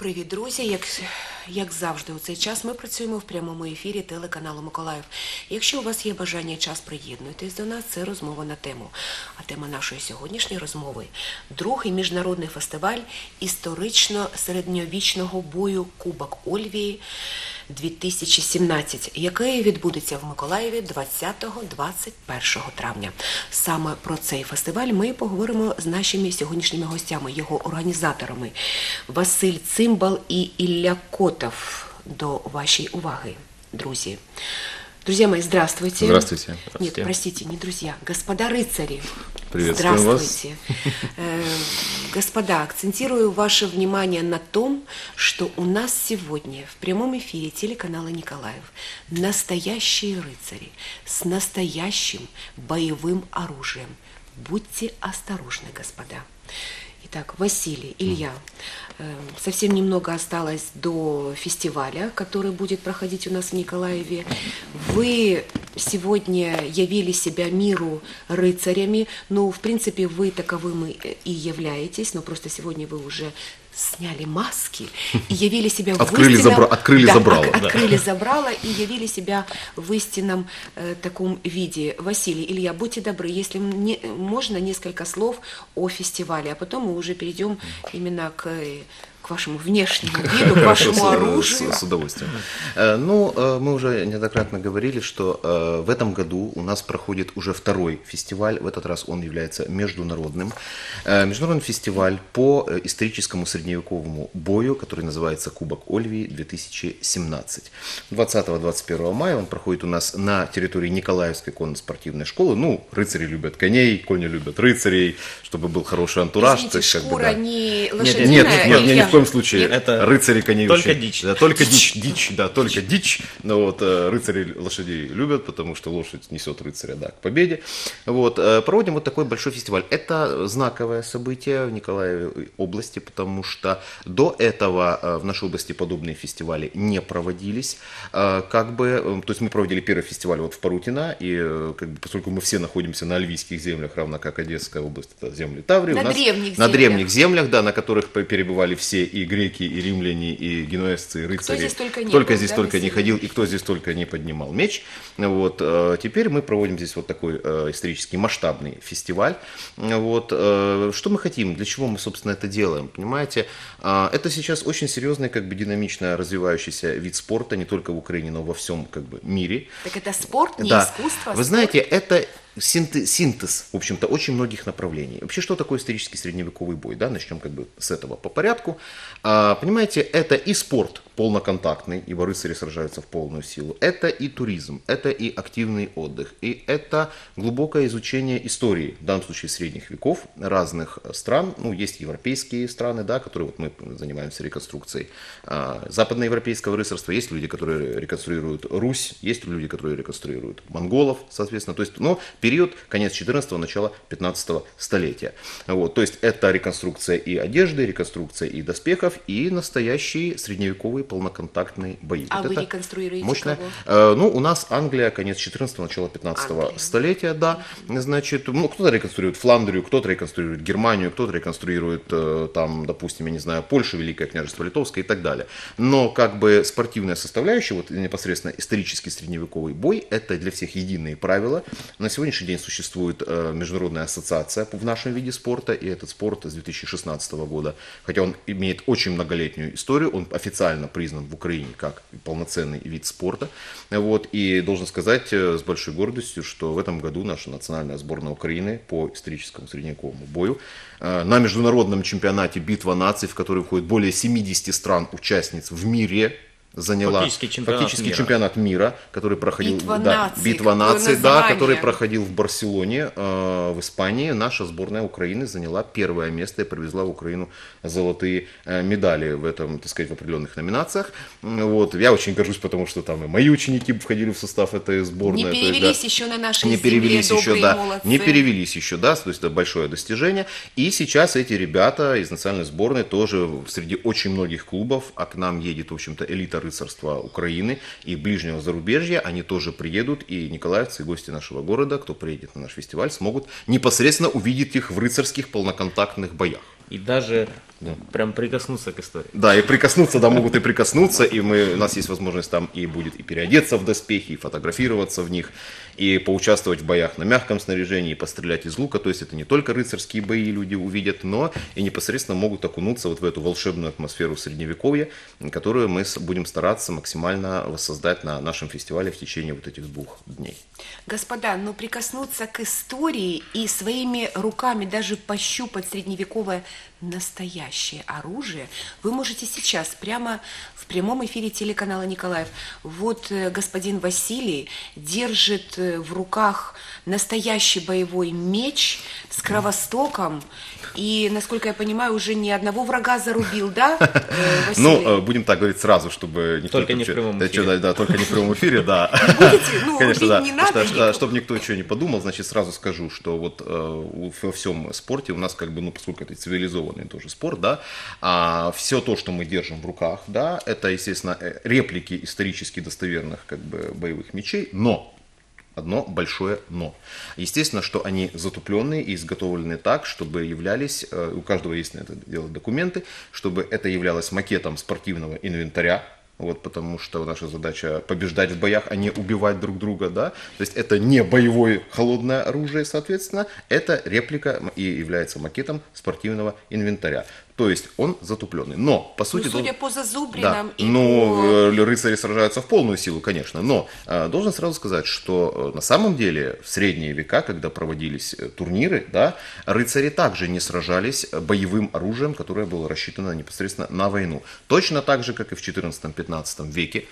Привіт, друзі! Як завжди, у цей час ми працюємо в прямому ефірі телеканалу Миколаїв. Якщо у вас є бажання і час, приєднуйтесь до нас, це розмова на тему. А тема нашої сьогоднішньої розмови – другий міжнародний фестиваль історично-середньовічного бою «Кубок Ольвії» 2017, який відбудеться в Миколаєві 20-21 травня. Саме про цей фестиваль ми поговоримо з нашими сьогоднішніми гостями, його організаторами Василь Цимбал і Ілля Котов. До вашей уваги, друзья. Друзья мои, здравствуйте. Здравствуйте. Нет, простите, не друзья, господа рыцари. Приветствуем здравствуйте. Господа, акцентирую ваше внимание на том, что у нас сегодня в прямом эфире телеканала Николаев настоящие рыцари с настоящим боевым оружием. Будьте осторожны, господа. Итак, Василий, Илья, совсем немного осталось до фестиваля, который будет проходить у нас в Николаеве. Вы сегодня явили себя миру рыцарями, ну, в принципе, вы таковым и являетесь, но просто сегодня вы уже сняли маски и явили себя открыли забрало и явили себя в истинном таком виде. Василий, Илья, будьте добры, если можно, несколько слов о фестивале, а потом мы уже перейдем именно к вашему внешнему виду, к вашему оружию. С удовольствием. Мы уже неоднократно говорили, что в этом году у нас проходит уже второй фестиваль, в этот раз он является международным. Международный фестиваль по историческому средневековому бою, который называется «Кубок Ольвии 2017». 20-21 мая он проходит у нас на территории Николаевской конно-спортивной школы. Ну, рыцари любят коней, кони любят рыцарей, чтобы был хороший антураж. Извините, шкура не лошадиная? Нет, ни в коем случае. Это рыцари коней только вообще, дичь. Да, только дичь, да, только дичь. Но вот рыцари лошадей любят, потому что лошадь несет рыцаря, да, к победе. Вот, проводим вот такой большой фестиваль. Это знаковое событие в Николаевой области, потому что до этого в нашей области подобные фестивали не проводились. То есть мы проводили первый фестиваль вот в Парутино, и поскольку мы все находимся на альвийских землях, равно как Одесская область, это земли Таврии, на древних землях, да, на которых перебывали все и греки, и римляне, и генуэзцы, и рыцари. Кто здесь только не ходил, и кто здесь только не поднимал меч. Вот. Теперь мы проводим здесь вот такой исторический масштабный фестиваль. Вот. Что мы хотим, для чего мы, собственно, это делаем? Понимаете, это сейчас очень серьезный, динамично развивающийся вид спорта, не только в Украине, но во всем мире. Так это спорт, не да. искусство? Вы знаете, это синтез, в общем-то, очень многих направлений. Вообще, что такое исторический средневековый бой? Да? Начнем с этого по порядку. Понимаете, это и спорт полноконтактный, ибо рыцари сражаются в полную силу. Это и туризм, это и активный отдых, и это глубокое изучение истории, в данном случае средних веков, разных стран. Ну, есть европейские страны, да, которые вот мы занимаемся реконструкцией западноевропейского рыцарства. Есть люди, которые реконструируют Русь, есть люди, которые реконструируют монголов, соответственно. То есть, период конец 14-го, начало 15-го столетия. Вот, то есть это реконструкция и одежды, реконструкция и доспехов, и настоящие средневековые полноконтактные бои. А вот вы это реконструируете мощное. кого? У нас Англия, конец 14-го, начало 15-го столетия, да. Значит, кто-то реконструирует Фландрию, кто-то реконструирует Германию, кто-то реконструирует, допустим, я не знаю, Польшу, Великое княжество Литовское и так далее. Но спортивная составляющая, вот непосредственно исторический средневековый бой, это для всех единые правила. На сегодняшний день существует международная ассоциация в нашем виде спорта, и этот спорт с 2016 года, хотя он имеет очень многолетнюю историю, он официально признан в Украине как полноценный вид спорта. Вот, и должен сказать с большой гордостью, что в этом году наша национальная сборная Украины по историческому средневековому бою на международном чемпионате «Битва наций», в который входит более 70 стран-участниц в мире, заняла фактически чемпионат мира, который проходил Битва наций, да, который проходил в Барселоне, в Испании. Наша сборная Украины заняла первое место и привезла в Украину золотые медали в этом, так сказать, в определенных номинациях. Вот. Я очень горжусь, потому что там и мои ученики входили в состав этой сборной. Не перевелись еще на нашей не земле, перевелись добрые еще, да, молодцы. Не перевелись еще, да, то есть это большое достижение. И сейчас эти ребята из национальной сборной тоже среди очень многих клубов, а к нам едет, в общем-то, элита рыцарства Украины и ближнего зарубежья, они тоже приедут, и николаевцы, и гости нашего города, кто приедет на наш фестиваль, смогут непосредственно увидеть их в рыцарских полноконтактных боях. И даже Прям прикоснуться к истории. Да, и прикоснуться, да, могут и прикоснуться, и у нас есть возможность там и будет и переодеться в доспехи, и фотографироваться в них, и поучаствовать в боях на мягком снаряжении, и пострелять из лука. То есть это не только рыцарские бои люди увидят, но и непосредственно могут окунуться вот в эту волшебную атмосферу Средневековья, которую мы будем стараться максимально воссоздать на нашем фестивале в течение вот этих 2 дней. Господа, но прикоснуться к истории и своими руками даже пощупать средневековое настоящее оружие вы можете сейчас прямо в прямом эфире телеканала Николаев. Вот господин Василий держит в руках настоящий боевой меч с кровостоком и, насколько я понимаю, уже ни одного врага зарубил, да, Василий? Ну, будем так говорить сразу, чтобы никто... Только не в прямом эфире. Да, только не в прямом эфире, да. Будете? Ну, конечно, да. не надо. Чтобы никто ничего не подумал, значит, сразу скажу, что вот во всем спорте у нас, как бы, ну, поскольку это цивилизованный тоже спорт, да, все то, что мы держим в руках, да, это, естественно, реплики исторически достоверных, как бы, боевых мечей, но одно большое но. Естественно, что они затупленные и изготовлены так, чтобы являлись, у каждого есть на это дело документы, чтобы это являлось макетом спортивного инвентаря. Вот, потому что наша задача побеждать в боях, а не убивать друг друга, да. То есть это не боевое холодное оружие, соответственно, это реплика и является макетом спортивного инвентаря. То есть он затупленный. Но, по сути... судя по зазубринам и рыцари сражаются в полную силу, конечно. Но должен сразу сказать, что на самом деле в средние века, когда проводились турниры, да, рыцари также не сражались боевым оружием, которое было рассчитано непосредственно на войну. Точно так же, как и в 14-15 веке,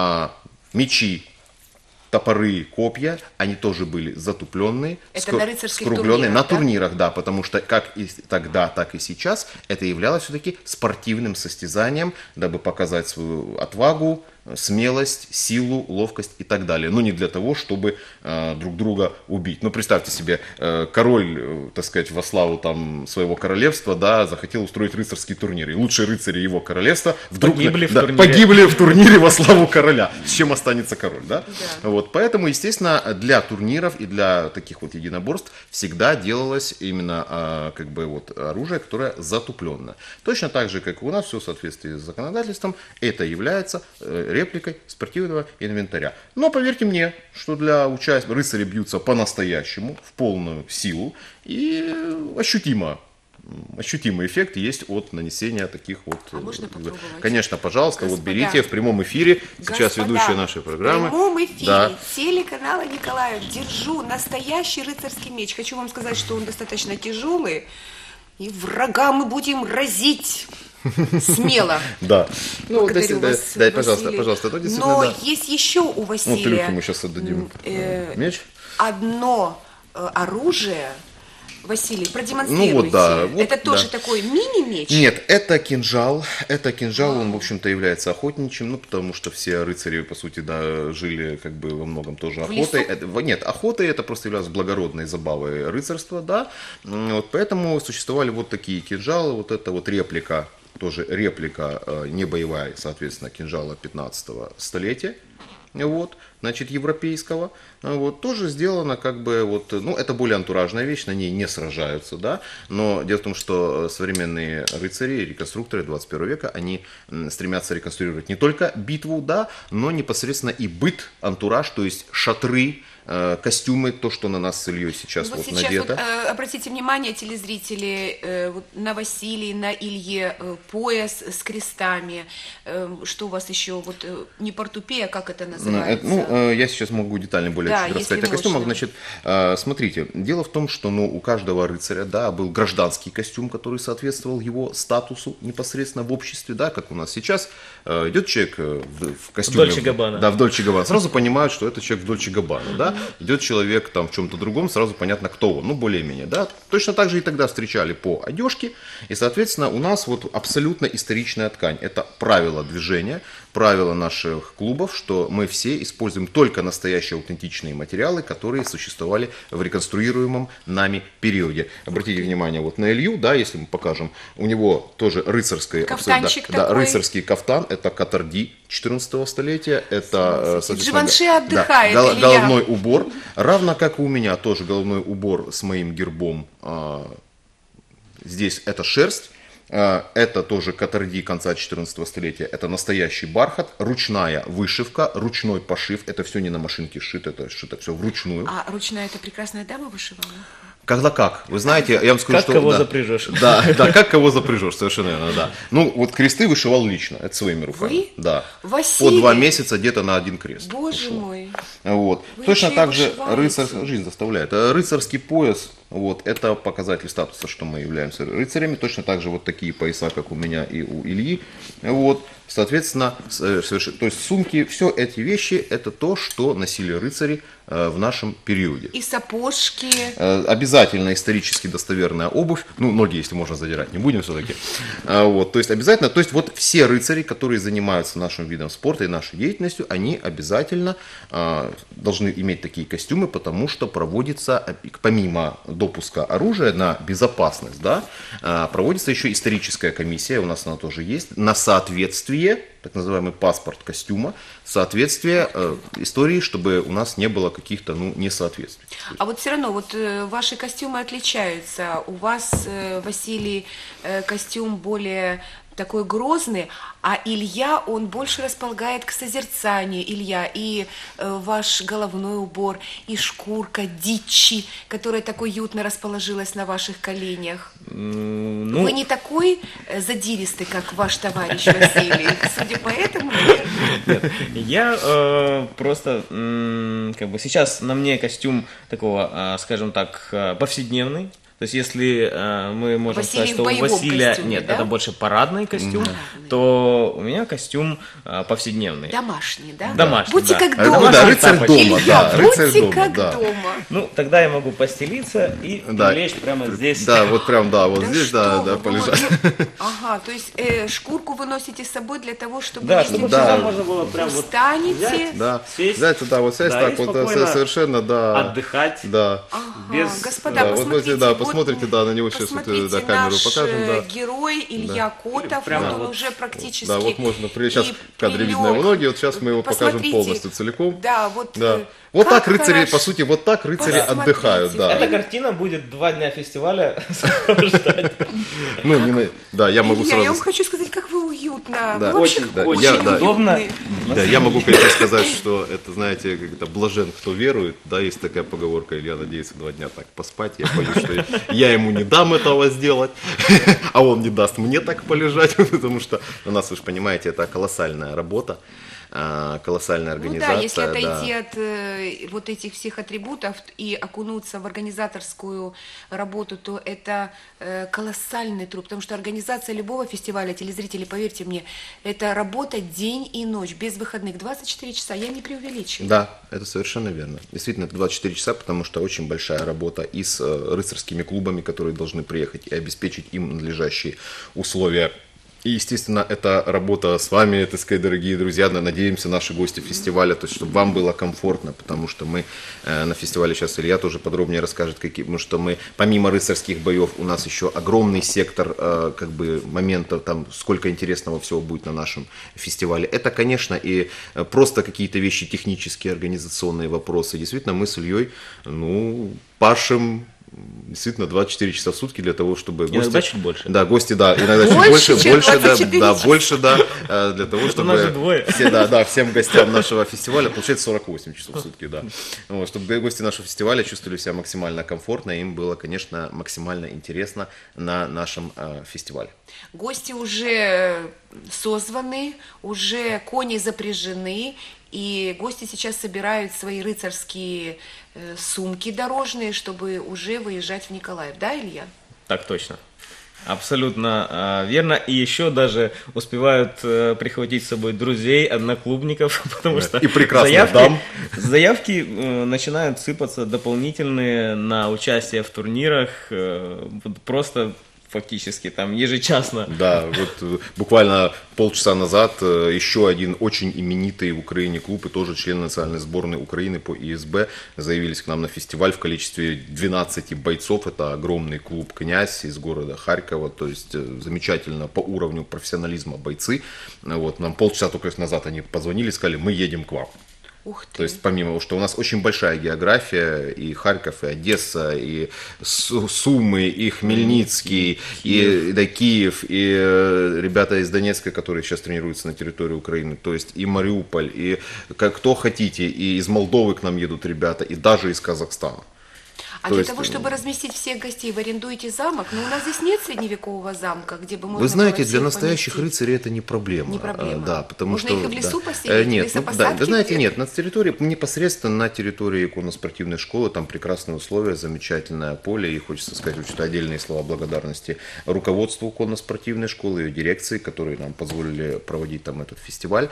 мечи, топоры, копья, они тоже были затупленные, скругленные на турнирах, да, потому что как и тогда, так и сейчас это являлось все-таки спортивным состязанием, дабы показать свою отвагу, смелость, силу, ловкость и так далее. Но не для того, чтобы друг друга убить. Ну, представьте себе, король, так сказать, во славу там своего королевства, да, захотел устроить рыцарский турнир. И лучшие рыцари его королевства вдруг погибли в турнире во славу короля. С чем останется король, да? Вот, поэтому, естественно, для турниров и для таких вот единоборств всегда делалось именно как бы вот оружие, которое затупленное. Точно так же, как и у нас, все в соответствии с законодательством, это является репликой спортивного инвентаря. Но поверьте мне, что для участия рыцари бьются по-настоящему, в полную силу, и ощутимый эффект есть от нанесения таких вот... А можно попробовать? Конечно, пожалуйста, господа, вот берите в прямом эфире. Сейчас ведущая нашей программы. В прямом эфире телеканала Николаев держу настоящий рыцарский меч. Хочу вам сказать, что он достаточно тяжелый, и врага мы будем разить смело. Да. Ну, дай, пожалуйста. Но есть еще у Василия... Ну, Трюхе мы сейчас отдадим меч. Одно оружие. Василий, продемонстрируйте. Ну, вот, да, это тоже такой мини-меч? Нет, это кинжал. Он, в общем-то, является охотничьим, ну, потому что все рыцари, по сути, да, жили как бы во многом тоже охотой. Нет, охотой это просто являлось благородной забавой рыцарства, да. Вот, поэтому существовали вот такие кинжалы, вот это вот реплика, тоже реплика, не боевая, соответственно, кинжала 15 столетия. Вот, значит, европейского, вот, тоже сделано как бы, вот, ну, это более антуражная вещь, на ней не сражаются, да, но дело в том, что современные рыцари, реконструкторы 21 века, они стремятся реконструировать не только битву, да, но непосредственно и быт, антураж, то есть шатры, костюмы, то, что на нас с Ильей сейчас вот сейчас надето. Вот, обратите внимание, телезрители, вот, на Василии, на Илье пояс с крестами. Что у вас еще? Вот, не портупея, как это называется? Ну, я сейчас могу детально более чуть рассказать о костюмах. Значит, смотрите, дело в том, что у каждого рыцаря, да, был гражданский костюм, который соответствовал его статусу непосредственно в обществе, да, как у нас сейчас. Идет человек в костюме. В Дольче Габбана. Да, в Дольче Габбана. Сразу понимают, что это человек в Дольче Габбана, да. Идет человек там в чем-то другом, сразу понятно, кто он, ну, более-менее, да. Точно так же и тогда встречали по одежке, и, соответственно, у нас вот абсолютно историчная ткань. Это правило движения, правило наших клубов, что мы все используем только настоящие аутентичные материалы, которые существовали в реконструируемом нами периоде. Обратите внимание вот на Илью, да, если мы покажем, у него тоже рыцарский рыцарский кафтан, это катарди 14 столетия, это, Живанши отдыхает, головной убор, равно как и у меня тоже головной убор с моим гербом, здесь это шерсть. Это тоже катарди конца 14 столетия. Это настоящий бархат, ручная вышивка, ручной пошив. Это все не на машинке сшито, это сшито все вручную. А ручная это прекрасная дама вышивала? Когда как? Вы знаете, я вам скажу, Как что... кого да, запряжешь. Да, да, как кого запряжешь, совершенно верно, да. Ну, вот кресты вышивал лично, это своими руками. Вы? Да. Василий? По 2 месяца где-то на 1 крест. Боже ушло. мой. Вот. Вы Точно еще и так же вышиваете. жизнь заставляет. Рыцарский пояс, вот, это показатель статуса, что мы являемся рыцарями. Точно так же вот такие пояса, как у меня и у Ильи. Вот. Соответственно, то есть сумки, все эти вещи, это то, что носили рыцари в нашем периоде. И сапожки. Обязательно исторически достоверная обувь, ну, ноги, если можно задирать, не будем все-таки. Вот, то есть обязательно, то есть вот все рыцари, которые занимаются нашим видом спорта и нашей деятельностью, они обязательно должны иметь такие костюмы, потому что проводится, помимо допуска оружия на безопасность, да, проводится еще историческая комиссия, у нас она тоже есть, на соответствие, так называемый паспорт костюма, соответствие истории, чтобы у нас не было каких-то несоответствий. А вот все равно, вот ваши костюмы отличаются. У вас, Василий, костюм более такой грозный, а Илья, он больше располагает к созерцанию. Илья, и ваш головной убор, и шкурка дичи, которая так уютно расположилась на ваших коленях. Ну, Вы не такой задиристый, как ваш товарищ Василий. Судя по этому, нет. я просто, как бы сейчас на мне костюм такого, скажем так, повседневный. То есть, если мы можем Василий сказать, в что у боевом Василия, костюме, нет, да? это больше парадный костюм, Парадный. то у меня костюм повседневный. Домашний, да? Домашний, Будьте да. как Да, дома. да, рыцарь дома, Илья, да, рыцарь будьте дома, как да. дома. Ну, тогда я могу постелиться и Да. лечь прямо здесь. Да, вот прям, да, вот Да здесь, что да, вы, да, вы полежать. Ага, то есть шкурку вы носите с собой для того, чтобы Да, если чтобы Да. всегда можно было прям вот встанете, взять, Да, сесть, да, это да, вот сесть да, так и вот спокойно совершенно, да. отдыхать. Да. без- господа, Да, вот посмотрите, смотрите, да, вот, посмотрите, да, на него сейчас вот, посмотрите, да, камеру наш покажем, да. герой Илья Котов, Прямо вот он вот. уже практически. Да, вот можно, сейчас и в кадре видно прилег. его ноги, вот сейчас мы его покажем Посмотрите. полностью целиком. Да, вот. Да. Вот как так рыцари, хорошо. по сути, вот так рыцари Посмотрите. отдыхают, да. Эта картина будет 2 дня фестиваля сопровождать. Ну, да, я могу Илья, я вам сразу... хочу сказать, как вы уютно. Да. Вы вообще Очень, да, очень я- да. удобно. уютны. Да, я могу, конечно, сказать, что это, знаете, как это блажен, кто верует, да, есть такая поговорка, Илья надеется 2 дня так поспать, я боюсь, что я ему не дам этого сделать, а он не даст мне так полежать, потому что у нас, вы же понимаете, это колоссальная работа, колоссальная Ну организация. да, если да. отойти от вот этих всех атрибутов и окунуться в организаторскую работу, то это колоссальный труд, потому что организация любого фестиваля, телезрители, поверьте мне, это работа день и ночь, без выходных, 24 часа, я не преувеличиваю. Да, это совершенно верно. Действительно, это 24 часа, потому что очень большая работа и с рыцарскими клубами, которые должны приехать и обеспечить им надлежащие условия. И, естественно, это работа с вами, так сказать, дорогие друзья. Надеемся, наши гости фестиваля, то есть, чтобы вам было комфортно, потому что мы на фестивале, сейчас Илья тоже подробнее расскажет, потому что мы, помимо рыцарских боев, у нас еще огромный сектор как бы моментов, там, сколько интересного всего будет на нашем фестивале. Это, конечно, и просто какие-то вещи технические, организационные вопросы. Действительно, мы с Ильей, пашем действительно 24 часа в сутки для того, чтобы Иногда чуть больше. Да, гости, да, иногда чуть Больше, больше, чем больше, да, 24 да, часа. больше, да, для того, чтобы нас же двое. всем гостям нашего фестиваля, получается 48 часов в сутки, да, вот, чтобы гости нашего фестиваля чувствовали себя максимально комфортно, и им было, конечно, максимально интересно на нашем фестивале. Гости уже созваны, уже кони запряжены, и гости сейчас собирают свои рыцарские сумки дорожные, чтобы уже выезжать в Николаев. Да, Илья? Так точно. Абсолютно верно. И еще даже успевают прихватить с собой друзей, одноклубников, потому что И прекрасных дам. заявки начинают сыпаться дополнительные на участие в турнирах, просто фактически там ежечасно. Да, вот буквально полчаса назад еще один очень именитый в Украине клуб и тоже член национальной сборной Украины по ИСБ заявились к нам на фестиваль в количестве 12 бойцов. Это огромный клуб «Князь» из города Харькова, то есть замечательно по уровню профессионализма бойцы. Вот, нам полчаса только назад они позвонили, сказали, мы едем к вам. Ух ты. То есть помимо того, что у нас очень большая география, и Харьков, и Одесса, и Сумы, и Хмельницкий, и да, Киев, и ребята из Донецка, которые сейчас тренируются на территории Украины, то есть и Мариуполь, и как кто хотите, и из Молдовы к нам едут ребята, и даже из Казахстана. А То для есть, того, чтобы разместить всех гостей, вы арендуете замок? Но у нас здесь нет средневекового замка, где бы можно Вы знаете, было для всех настоящих поместить. рыцарей это не проблема. Не проблема. Да, потому Можно что, их и в лесу да. поселить, Нет, лесопосадки вы знаете, где-то? нет, на территории, непосредственно на территории иконно-спортивной школы, там прекрасные условия, замечательное поле, и хочется сказать очень отдельные слова благодарности руководству иконно-спортивной школы, ее дирекции, которые нам позволили проводить там этот фестиваль.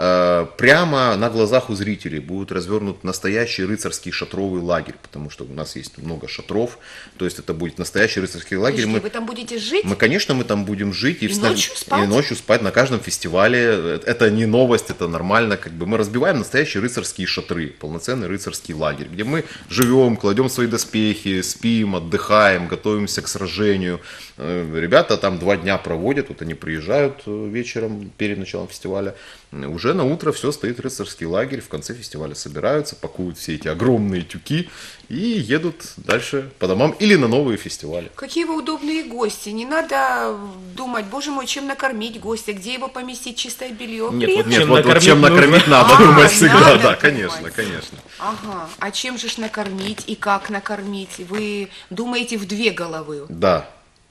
Прямо на глазах у зрителей будет развернут настоящий рыцарский шатровый лагерь, потому что у нас есть много шатров. То есть это будет настоящий рыцарский лагерь. Вы там будете жить? Конечно, мы там будем жить. И ночью спать? И ночью спать на каждом фестивале. Это не новость, это нормально. Мы разбиваем настоящие рыцарские шатры, полноценный рыцарский лагерь, где мы живем, кладем свои доспехи, спим, отдыхаем, готовимся к сражению. Ребята там 2 дня проводят, вот они приезжают вечером перед началом фестиваля. Уже на утро все, стоит рыцарский лагерь, в конце фестиваля собираются, пакуют все эти огромные тюки и едут дальше по домам или на новые фестивали. Какие вы удобные гости. Не надо думать, боже мой, чем накормить гостя, где его поместить, чистое белье. Нет, Приехали. Нет, чем накормить надо думать всегда, надо да, думать. конечно. Ага, а чем же ж накормить и как накормить? Вы думаете в 2 головы. Да,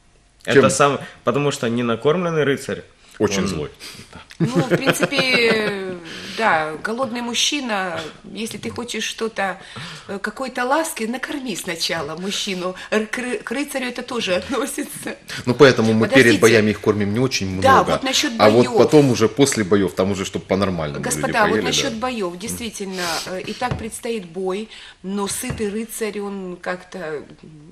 Это потому что ненакормленный рыцарь. очень он- злой. Ну, в принципе, да, голодный мужчина, если ты хочешь что-то, какой-то ласки, накорми сначала мужчину. К рыцарю это тоже относится. Ну, поэтому мы Подождите. перед боями их кормим не очень много. Да, вот насчет А вот боев. потом уже после боев, там уже чтобы по-нормальному люди Господа, поели, вот да. насчет боев, действительно, и так предстоит бой, но сытый рыцарь, он как-то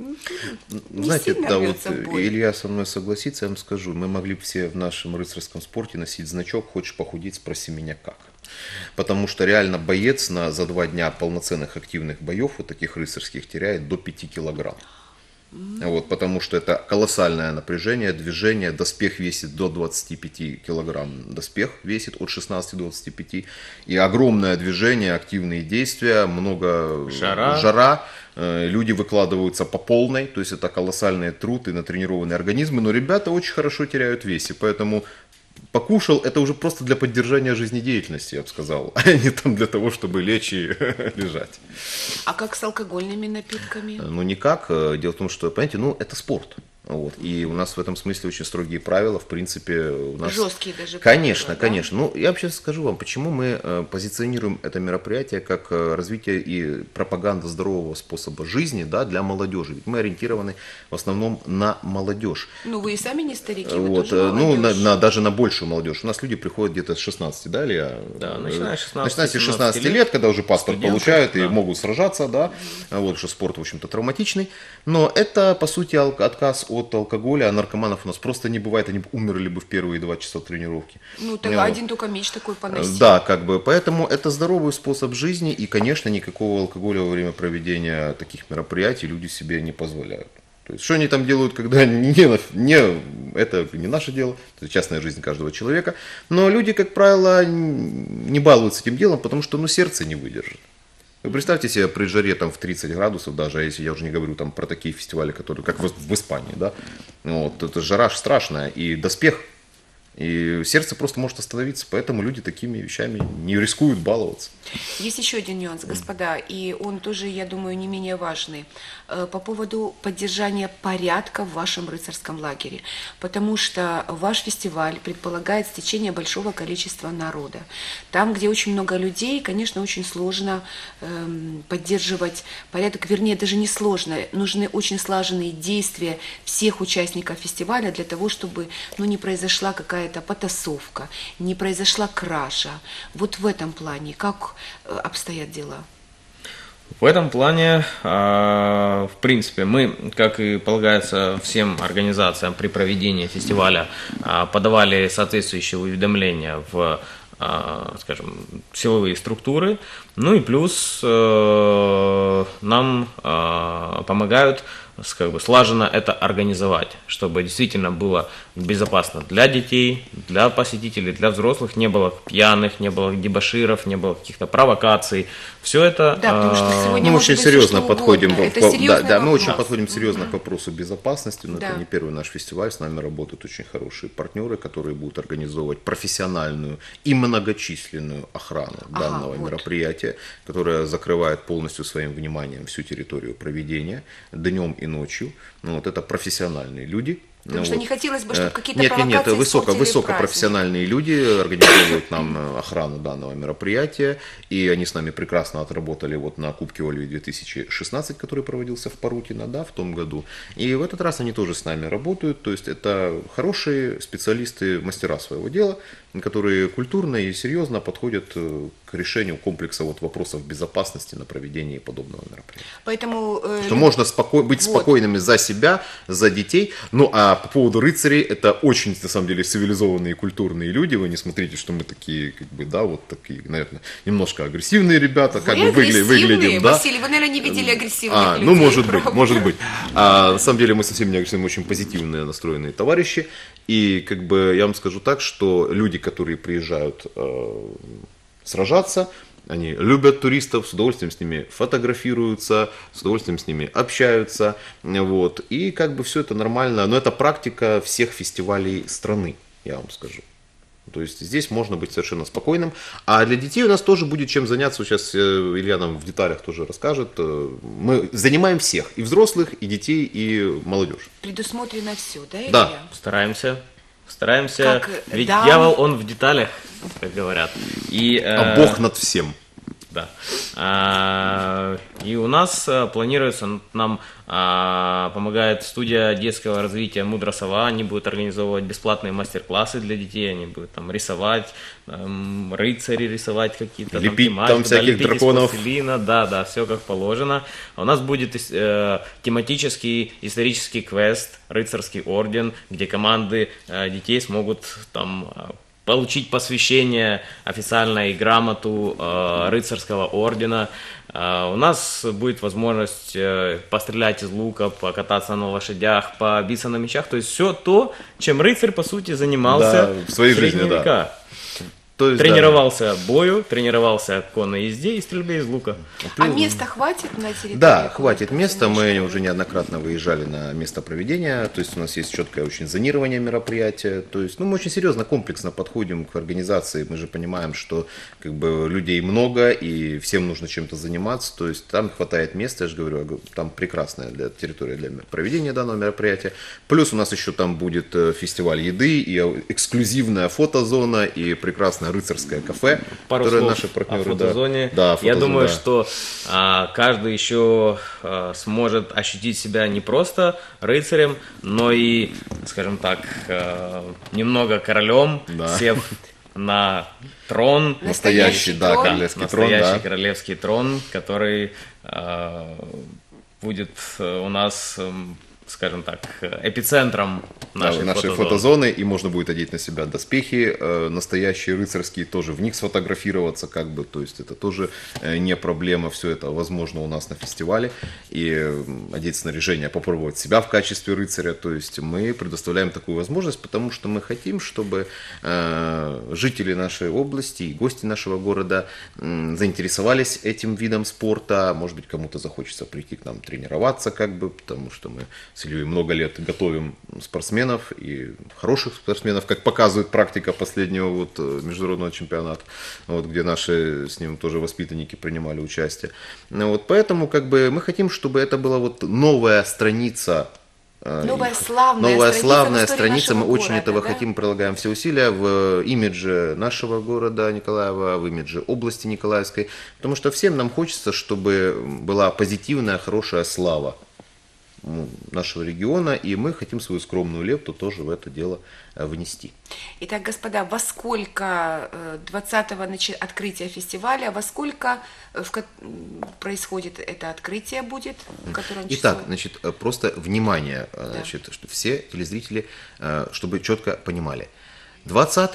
не Знаете, сильно да, вот рвется в бой. Илья со мной согласится, я вам скажу, мы могли бы все в нашем рыцарском спорте носить значок «Хочешь похудеть, спроси меня как». Потому что реально боец за 2 дня полноценных активных боев, вот таких рыцарских, теряет до 5 килограмм. Вот, потому что это колоссальное напряжение, движение, доспех весит до 25 килограмм, доспех весит от 16 до 25, и огромное движение, активные действия, много жара, люди выкладываются по полной, то есть это колоссальный труд и натренированные организмы, но ребята очень хорошо теряют в весе, поэтому покушал, это уже просто для поддержания жизнедеятельности, я бы сказал, а не там для того, чтобы лечь и лежать. А как с алкогольными напитками? Ну, никак. Дело в том, что, понимаете, это спорт. Вот. И у нас в этом смысле очень строгие правила, в принципе, у нас... Жесткие даже Конечно, правила, да? конечно. Ну, я вообще скажу вам, почему мы позиционируем это мероприятие как развитие и пропаганда здорового способа жизни, да, для молодежи. Ведь мы ориентированы в основном на молодежь. Ну, вы и сами не старики, вы Вот, тоже молодежь. даже на большую молодежь. У нас люди приходят где-то с 16, да, Илья? Да, начиная с 16, Начиная с 16 лет, когда уже паспорт студенты, получают и да. могут сражаться, да, вот, что спорт, в общем-то, травматичный. Но это, по сути, отказ от алкоголя, а наркоманов у нас просто не бывает, они умерли бы в первые 2 часа тренировки. Ну, так Вот. один только меч такой поносил. Да, поэтому это здоровый способ жизни, и, конечно, никакого алкоголя во время проведения таких мероприятий люди себе не позволяют. То есть, что они там делают, когда это не наше дело, это частная жизнь каждого человека, но люди, как правило, не балуются этим делом, потому что, сердце не выдержит. Вы представьте себе при жаре там в 30 градусов, даже если я уже не говорю там про такие фестивали, которые как в Испании, да, вот, это жара страшная, и доспех, и сердце просто может остановиться, поэтому люди такими вещами не рискуют баловаться. Есть еще один нюанс, господа, и он тоже, я думаю, не менее важный, по поводу поддержания порядка в вашем рыцарском лагере, потому что ваш фестиваль предполагает стечение большого количества народа. Там, где очень много людей, конечно, очень сложно поддерживать порядок, вернее, даже не сложно, нужны очень слаженные действия всех участников фестиваля для того, чтобы не произошла какая-то потасовка, не произошла кража. Вот в этом плане как обстоят дела? В этом плане, в принципе, мы, как и полагается всем организациям при проведении фестиваля, подавали соответствующие уведомления в, скажем, силовые структуры. Ну и плюс нам помогают как бы слаженно это организовать, чтобы действительно было безопасно для детей, для посетителей, для взрослых, не было пьяных, не было дебоширов, не было каких-то провокаций. Все это... Да, потому что сегодня мы может очень быть серьезно всё что подходим, угодно. Это серьезный мы вопрос. очень подходим серьезно к вопросу безопасности, но Да. это не первый наш фестиваль, с нами работают очень хорошие партнеры, которые будут организовывать профессиональную и многочисленную охрану данного вот. мероприятия, которая закрывает полностью своим вниманием всю территорию проведения днем и ночью. Ну, вот это профессиональные люди. Потому что не хотелось бы, чтобы какие-то Нет, провокации испортили высокопрофессиональные люди организовывают нам охрану данного мероприятия, и они с нами прекрасно отработали вот на Кубке Ольвии 2016, который проводился в Парутино, да, в том году. И в этот раз они тоже с нами работают, то есть это хорошие специалисты, мастера своего дела, которые культурно и серьезно подходят к решению комплекса вот вопросов безопасности на проведении подобного мероприятия. Поэтому... Что можно быть спокойными за себя, за детей. Ну, а по поводу рыцарей, это очень, на самом деле, цивилизованные и культурные люди. Вы не смотрите, что мы такие, как бы, да, вот такие, наверное, немножко агрессивные ребята, как бы выглядим, да. Василий, вы, наверное, не видели агрессивных людей. Ну, может быть. На самом деле, мы совсем не агрессивные, очень позитивные настроенные товарищи. И, как бы, я вам скажу так, что люди, которые приезжают сражаться, они любят туристов, с удовольствием с ними фотографируются, с удовольствием с ними общаются, вот, и как бы все это нормально, но это практика всех фестивалей страны, я вам скажу. То есть здесь можно быть совершенно спокойным. А для детей у нас тоже будет чем заняться. Сейчас Илья нам в деталях тоже расскажет. Мы занимаем всех, и взрослых, и детей, и молодежь. Предусмотрено все, да, Илья? Да. Стараемся. Ведь да. дьявол, он в деталях, как говорят. А Бог над всем. Да. И у нас планируется, нам помогает студия детского развития «Мудра сова». Они будут организовывать бесплатные мастер-классы для детей, они будут там рисовать, рыцари рисовать какие-то, лепить там всяких лепить драконов. из пластилина, да, все как положено. А у нас будет тематический исторический квест «Рыцарский орден», где команды детей смогут там получить посвящение официальной грамоту рыцарского ордена. У нас будет возможность пострелять из лука, покататься на лошадях, побиться на мечах. То есть все то, чем рыцарь, по сути, занимался в своей жизни, средние века. То есть, Тренировался бою, тренировался конной езде и стрельбе из лука. А места хватит на территории? Да, хватит места. Мы уже неоднократно выезжали на место проведения. То есть у нас есть четкое очень зонирование мероприятия. То есть, мы очень серьезно, комплексно подходим к организации. Мы же понимаем, что как бы людей много и всем нужно чем-то заниматься. То есть там хватает места, я же говорю, там прекрасная территория для проведения данного мероприятия. Плюс у нас еще там будет фестиваль еды и эксклюзивная фотозона и прекрасная рыцарское кафе, Пару которое слов наши партнеры. о фотозоне. Да, Я думаю, да. что каждый еще сможет ощутить себя не просто рыцарем, но и, скажем так, немного королем, Да. сев на трон. Настоящий, да, трон. королевский трон, Настоящий да. королевский трон, который будет у нас, скажем так, эпицентром нашей фотозоны, и можно будет одеть на себя доспехи настоящие рыцарские, тоже в них сфотографироваться, как бы, то есть это тоже не проблема, все это возможно у нас на фестивале, и одеть снаряжение, попробовать себя в качестве рыцаря, то есть мы предоставляем такую возможность, потому что мы хотим, чтобы жители нашей области и гости нашего города заинтересовались этим видом спорта, может быть, кому-то захочется прийти к нам тренироваться, как бы, потому что мы с Ильей много лет готовим спортсменов и хороших спортсменов, как показывает практика последнего вот международного чемпионата, вот, где наши с ним тоже воспитанники принимали участие. Вот, поэтому как бы мы хотим, чтобы это была вот новая страница. Новая славная страница. Мы очень города, этого да? хотим, прилагаем все усилия в имидже нашего города Николаева, в имидже области Николаевской, потому что всем нам хочется, чтобы была позитивная, хорошая слава нашего региона, и мы хотим свою скромную лепту тоже в это дело внести. Итак, господа, во сколько 20-го открытия фестиваля, во сколько происходит это открытие будет? В котором часу? Итак, значит, просто внимание, значит, что все телезрители, чтобы четко понимали.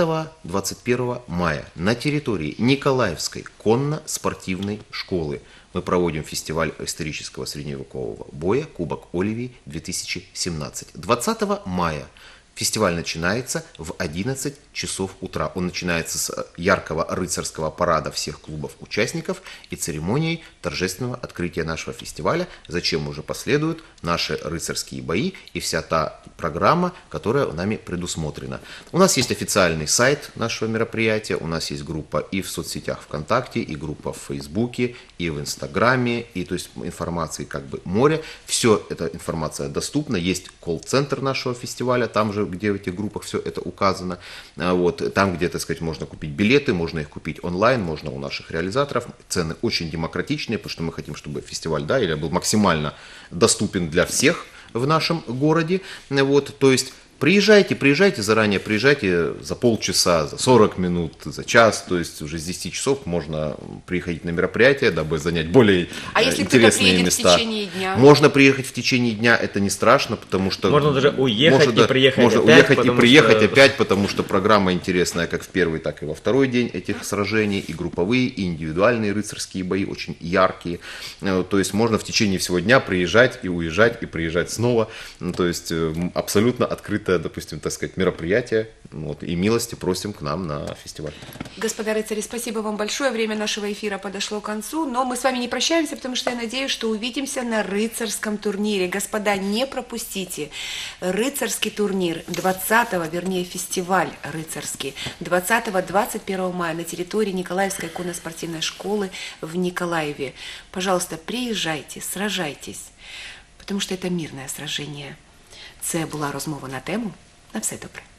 20-21 мая на территории Николаевской конно-спортивной школы мы проводим фестиваль исторического средневекового боя «Кубок Оливии 2017». 20 мая фестиваль начинается в 11 часов утра. Он начинается с яркого рыцарского парада всех клубов-участников и церемонией торжественного открытия нашего фестиваля, зачем уже последуют наши рыцарские бои и вся та программа, которая нами предусмотрена. У нас есть официальный сайт нашего мероприятия, у нас есть группа и в соцсетях ВКонтакте, и группа в Фейсбуке, и в Инстаграме, и то есть информации как бы море. Все эта информация доступна, есть колл-центр нашего фестиваля, там же, где в этих группах все это указано. Вот, там, где, так сказать, можно купить билеты, можно их купить онлайн, можно у наших реализаторов. Цены очень демократичные, потому что мы хотим, чтобы фестиваль, да, или был максимально доступен для всех в нашем городе. Вот, то есть приезжайте заранее, приезжайте за полчаса, за 40 минут, за час, то есть уже с 10 часов можно приходить на мероприятие, дабы занять более если интересные места. В течение дня? Можно приехать в течение дня, это не страшно, потому что... Можно даже уехать и приехать можно опять. Уехать и приехать опять, потому что программа интересная как в первый, так и во второй день этих сражений, и групповые, и индивидуальные рыцарские бои, очень яркие. То есть можно в течение всего дня приезжать и уезжать, и приезжать снова. То есть абсолютно открытое, допустим, так сказать, мероприятие. Вот, и милости просим к нам на фестиваль. Господа рыцари, спасибо вам большое. Время нашего эфира подошло к концу, но мы с вами не прощаемся, потому что я надеюсь, что увидимся на рыцарском турнире. Господа, не пропустите. Рыцарский турнир 20-го, вернее, фестиваль рыцарский 20-21 мая на территории Николаевской конно-спортивной школы в Николаеве. Пожалуйста, приезжайте, сражайтесь, потому що це мирне сраження. Це була розмова на тему. На все добре.